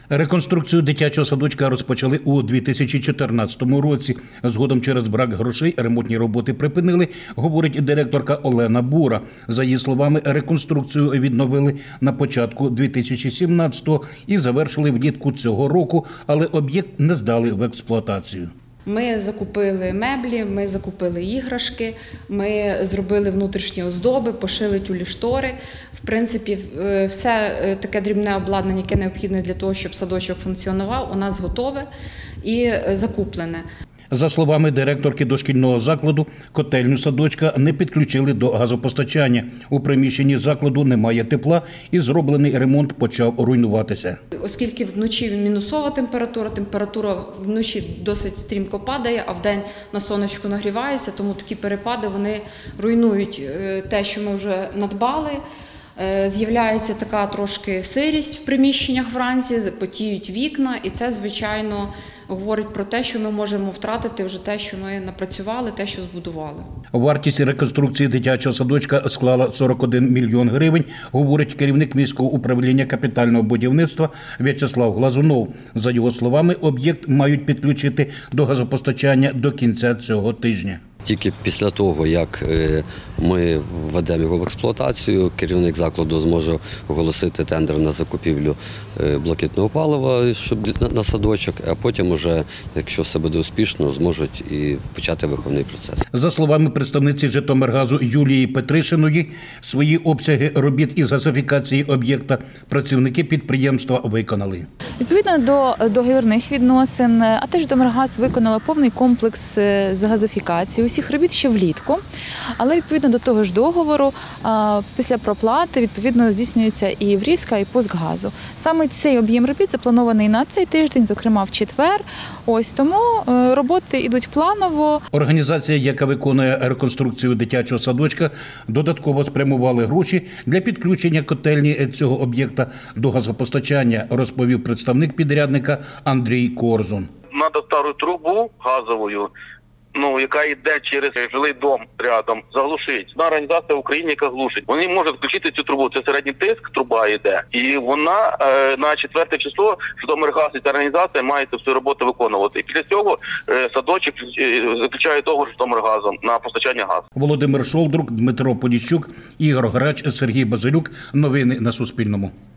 Реконструкцію дитячого садочка розпочали у 2014 році. Згодом через брак грошей ремонтні роботи припинили, говорить директорка Олена Бура. За її словами, реконструкцію відновили на початку 2017-го і завершили влітку цього року, але об'єкт не здали в експлуатацію. Ми закупили меблі, ми закупили іграшки, ми зробили внутрішні оздоби, пошили тюлі штори. В принципі, все таке дрібне обладнання, яке необхідне для того, щоб садочок функціонував, у нас готове і закуплене. За словами директорки дошкільного закладу, котельню садочка не підключили до газопостачання. У приміщенні закладу немає тепла і зроблений ремонт почав руйнуватися. Оскільки вночі мінусова температура, температура вночі досить стрімко падає, а вдень на сонечку нагрівається, тому такі перепади вони руйнують те, що ми вже надбали. З'являється така трошки сирість в приміщеннях вранці, потіють вікна, і це, звичайно, говорить про те, що ми можемо втратити вже те, що ми напрацювали, те, що збудували. Вартість реконструкції дитячого садочка склала 41 мільйон гривень, говорить керівник міського управління капітального будівництва В'ячеслав Глазунов. За його словами, об'єкт мають підключити до газопостачання до кінця цього тижня. Тільки після того, як ми введемо його в експлуатацію, керівник закладу зможе оголосити тендер на закупівлю блакитного палива на садочок, а потім уже, якщо все буде успішно, зможуть і почати виховний процес. За словами представниці Житомиргазу Юлії Петришиної, свої обсяги робіт із газифікації об'єкта працівники підприємства виконали. Відповідно до договірних відносин, АТ «Житомиргаз» виконала повний комплекс з газифікації усіх робіт ще влітку, але відповідно до того ж договору після проплати відповідно здійснюється і врізка, і пуск газу. Саме цей об'єм робіт запланований на цей тиждень, зокрема в четвер. Тому роботи йдуть планово. Організація, яка виконує реконструкцію дитячого садочка, додатково спрямували гроші для підключення котельні цього об'єкта до газопостачання, розповів представник підрядника Андрій Корзун. Надо стару трубу газову, яка йде через жилий дом рядом, заглушить. Одна організація в Україні, яка глушить. Вони можуть включити цю трубу, це середній тиск, труба йде. І вона на 4 число, Житомиргаз і ця організація має цю всю роботу виконувати. І після цього садочок заключає договор з Житомиргазом на постачання газу. Володимир Шолдрук, Дмитро Поліщук, Ігор Грач, Сергій Базилюк. Новини на Суспільному.